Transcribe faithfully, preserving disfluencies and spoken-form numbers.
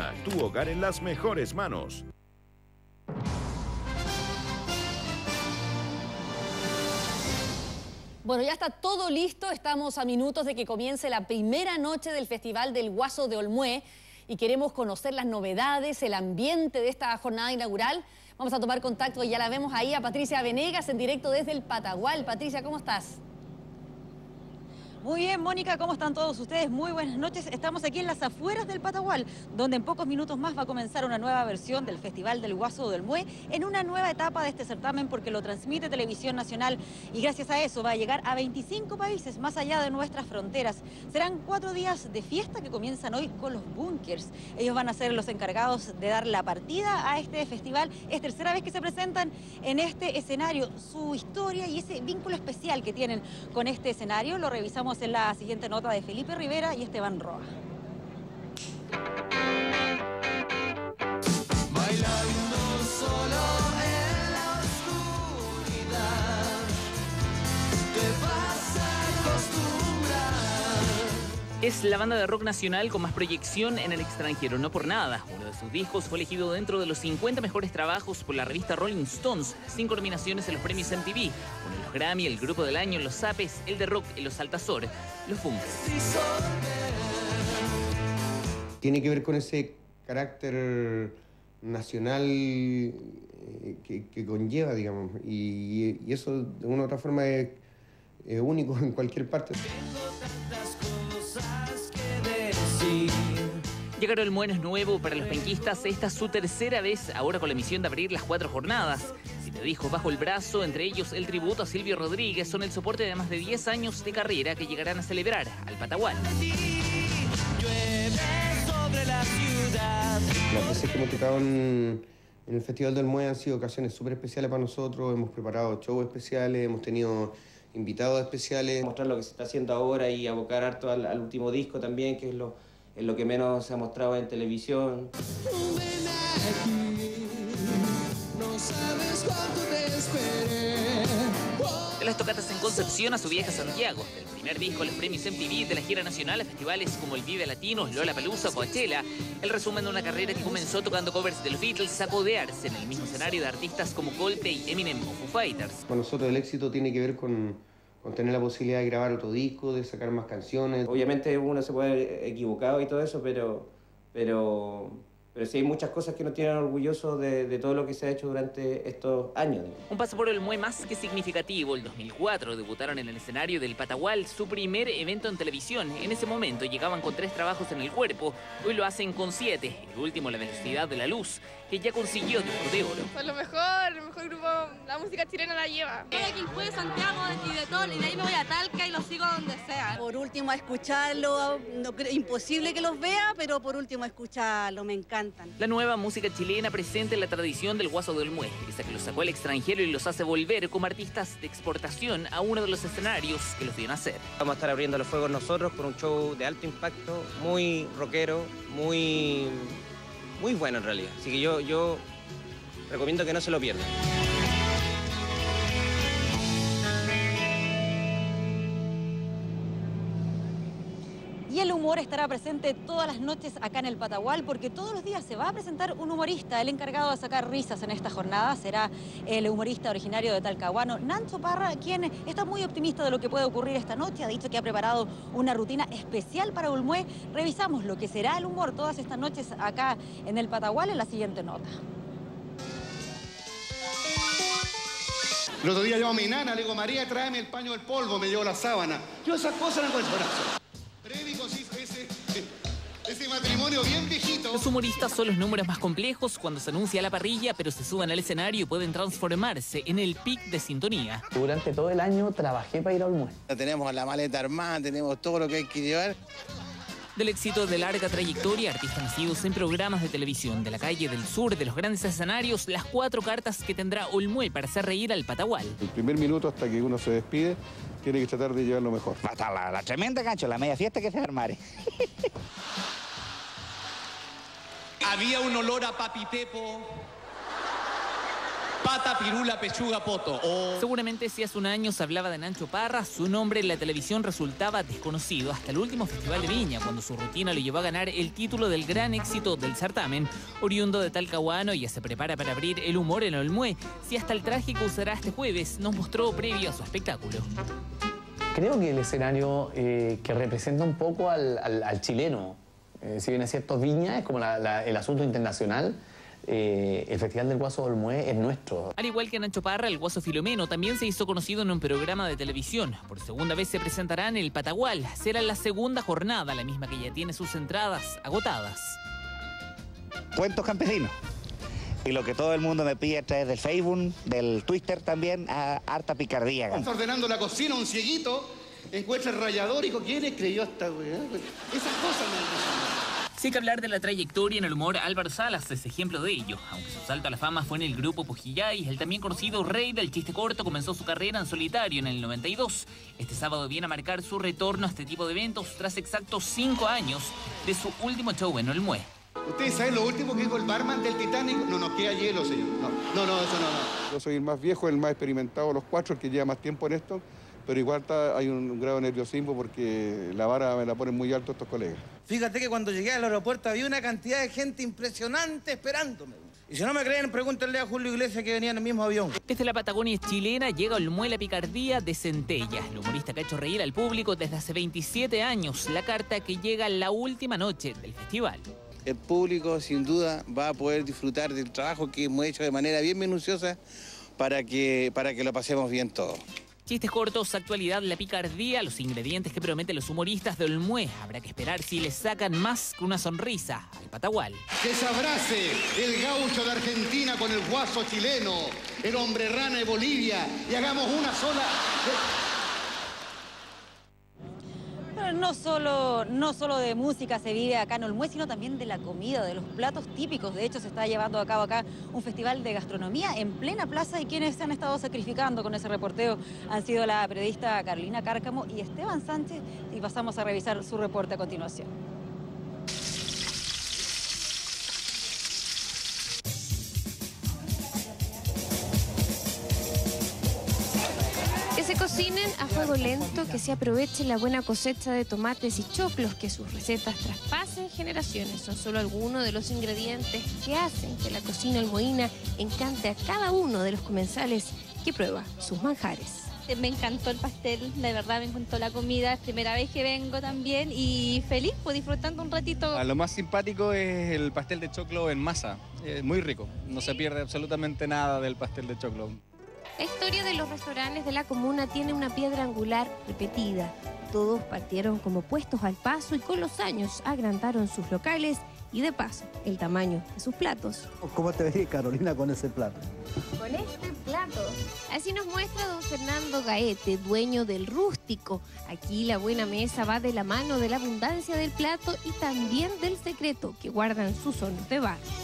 Tuna, tu hogar en las mejores manos. Bueno, ya está todo listo, estamos a minutos de que comience la primera noche del Festival del Guaso de Olmué y queremos conocer las novedades, el ambiente de esta jornada inaugural. Vamos a tomar contacto y ya la vemos ahí a Patricia Venegas en directo desde el Patagual. Patricia, ¿cómo estás? Muy bien, Mónica, ¿cómo están todos ustedes? Muy buenas noches. Estamos aquí en las afueras del Patagual, donde en pocos minutos más va a comenzar una nueva versión del Festival del Guaso del Olmué, en una nueva etapa de este certamen porque lo transmite Televisión Nacional y gracias a eso va a llegar a veinticinco países más allá de nuestras fronteras. Serán cuatro días de fiesta que comienzan hoy con los Bunkers. Ellos van a ser los encargados de dar la partida a este festival. Es tercera vez que se presentan en este escenario. Su historia y ese vínculo especial que tienen con este escenario lo revisamos en la siguiente nota de Felipe Rivera y Esteban Roa. Bailando solo en la oscuridad, te vas a acostumbrar. Es la banda de rock nacional con más proyección en el extranjero, no por nada. Uno de sus discos fue elegido dentro de los cincuenta mejores trabajos por la revista Rolling Stones. Cinco nominaciones en los premios M T V. Uno en los Grammy, el Grupo del Año, los Zapes, el de Rock, los Altazor, los Bunkers. Tiene que ver con ese carácter nacional eh, que, que conlleva, digamos. Y, y eso de una u otra forma es, es único en cualquier parte. Llegar al Olmué no es nuevo para los penquistas. Esta es su tercera vez, ahora con la misión de abrir las cuatro jornadas. Siete discos bajo el brazo, entre ellos el tributo a Silvio Rodríguez, son el soporte de más de diez años de carrera que llegarán a celebrar al Patagual. Las veces que hemos tocado en, en el Festival del Olmué han sido ocasiones súper especiales para nosotros. Hemos preparado shows especiales, hemos tenido invitados especiales. Mostrar lo que se está haciendo ahora y abocar harto al, al último disco también, que es lo, es lo que menos se ha mostrado en televisión. Ven aquí, no sabes cuánto te esperé. De las tocatas en Concepción a su vieja Santiago, del primer disco a los premios M T V, de la gira nacional a festivales como el Vive Latino, Lollapalooza o Coachella, el resumen de una carrera que comenzó tocando covers de los Beatles a codearse en el mismo escenario de artistas como Coldplay, Eminem o Foo Fighters. Para nosotros el éxito tiene que ver con, con tener la posibilidad de grabar otro disco, de sacar más canciones. Obviamente uno se puede haber equivocado y todo eso, pero, pero, pero sí hay muchas cosas que nos tienen orgullosos de, de todo lo que se ha hecho durante estos años. Un paso por el Olmué más que significativo. El dos mil cuatro debutaron en el escenario del Patagual, su primer evento en televisión. En ese momento llegaban con tres trabajos en el cuerpo. Hoy lo hacen con siete. El último, La Velocidad de la Luz, que ya consiguió disco de oro. Son lo mejor, el mejor grupo, la música chilena la lleva. Soy de Quilpué, de Santiago y de todo, y de ahí me voy a Talca y los sigo donde sea. Por último a escucharlo, no, imposible que los vea, pero por último a escucharlo, me encantan. La nueva música chilena presenta la tradición del Guaso del Olmué, esa que los sacó al extranjero y los hace volver como artistas de exportación a uno de los escenarios que los vio nacer. Vamos a estar abriendo los fuegos nosotros con un show de alto impacto, muy rockero, muy, muy bueno en realidad. Así que yo, yo recomiendo que no se lo pierdan. Y el humor estará presente todas las noches acá en el Patagual porque todos los días se va a presentar un humorista. El encargado de sacar risas en esta jornada será el humorista originario de Talcahuano, Nacho Parra, quien está muy optimista de lo que puede ocurrir esta noche. Ha dicho que ha preparado una rutina especial para Olmué. Revisamos lo que será el humor todas estas noches acá en el Patagual en la siguiente nota. El otro día yo a mi nana le digo, María, tráeme el paño del polvo, me llevo la sábana. Yo esas cosas no encuentro brazo. Ese, ese matrimonio bien viejito. Los humoristas son los números más complejos cuando se anuncia la parrilla, pero se suben al escenario y pueden transformarse en el pic de sintonía. Durante todo el año trabajé para ir a Olmué. Tenemos la maleta armada, tenemos todo lo que hay que llevar. Del éxito de larga trayectoria, artistas nacidos en programas de televisión, de la calle, del sur, de los grandes escenarios, las cuatro cartas que tendrá Olmué para hacer reír al Patagual. El primer minuto hasta que uno se despide, tiene que tratar de llevarlo mejor. Hasta la, la tremenda cancha, la media fiesta que se armare. Había un olor a papi Pepo. pata, pirula, pechuga, poto. O... Seguramente si hace un año se hablaba de Nacho Parra, su nombre en la televisión resultaba desconocido hasta el último Festival de Viña, cuando su rutina lo llevó a ganar el título del gran éxito del certamen. Oriundo de Talcahuano, ya se prepara para abrir el humor en Olmué, si hasta el traje que usará este jueves nos mostró previo a su espectáculo. Creo que el escenario eh, que representa un poco al, al, al chileno, eh, si bien es cierto, Viña es como la, la, el asunto internacional, eh, el Festival del Guaso de Olmué es nuestro. Al igual que Nacho Parra, el Guaso Filomeno también se hizo conocido en un programa de televisión. Por segunda vez se presentará en el Patagual. Será la segunda jornada, la misma que ya tiene sus entradas agotadas. Cuentos campesinos. Y lo que todo el mundo me pide a través del Facebook, del Twitter también, a harta picardía. Estás ordenando la cocina, un cieguito encuentra el rallador y ¿quién escribió esta weá? Esas cosas me impresionan. Sí hay que hablar de la trayectoria en el humor. Álvaro Salas es ejemplo de ello. Aunque su salto a la fama fue en el grupo Pujillay, el también conocido rey del chiste corto comenzó su carrera en solitario en el noventa y dos. Este sábado viene a marcar su retorno a este tipo de eventos tras exactos cinco años de su último show en Olmué. ¿Ustedes saben lo último que dijo el barman del Titanic? No nos queda hielo, señor. No, no, no, eso no, no. Yo soy el más viejo, el más experimentado de los cuatro, el que lleva más tiempo en esto, pero igual está, hay un, un grado de nerviosismo porque la vara me la ponen muy alto estos colegas. Fíjate que cuando llegué al aeropuerto había una cantidad de gente impresionante esperándome. Y si no me creen, pregúntenle a Julio Iglesias que venía en el mismo avión. Desde la Patagonia chilena llega Olmué la picardía de Centella, el humorista que ha hecho reír al público desde hace veintisiete años, la carta que llega la última noche del festival. El público sin duda va a poder disfrutar del trabajo que hemos hecho de manera bien minuciosa para que, para que lo pasemos bien todos. Chistes cortos, actualidad, la picardía, los ingredientes que prometen los humoristas de Olmué. Habrá que esperar si les sacan más que una sonrisa al Patagual. Que se abrace el gaucho de Argentina con el guaso chileno, el hombre rana de Bolivia y hagamos una sola... No solo, no solo de música se vive acá en Olmué, sino también de la comida, de los platos típicos. De hecho, se está llevando a cabo acá un festival de gastronomía en plena plaza y quienes se han estado sacrificando con ese reporteo han sido la periodista Carolina Cárcamo y Esteban Sánchez, y pasamos a revisar su reporte a continuación. Que se cocinen a fuego lento, que se aproveche la buena cosecha de tomates y choclos, que sus recetas traspasen generaciones. Son solo algunos de los ingredientes que hacen que la cocina olmoína encante a cada uno de los comensales que prueba sus manjares. Me encantó el pastel, de verdad me encantó la comida, es primera vez que vengo también y feliz, pues disfrutando un ratito. Ah, lo más simpático es el pastel de choclo en masa, es muy rico, no se pierde absolutamente nada del pastel de choclo. La historia de los restaurantes de la comuna tiene una piedra angular repetida. Todos partieron como puestos al paso y con los años agrandaron sus locales y de paso el tamaño de sus platos. ¿Cómo te verías, Carolina, con ese plato? Con este plato. Así nos muestra don Fernando Gaete, dueño del Rústico. Aquí la buena mesa va de la mano de la abundancia del plato y también del secreto que guardan sus hornos de barro.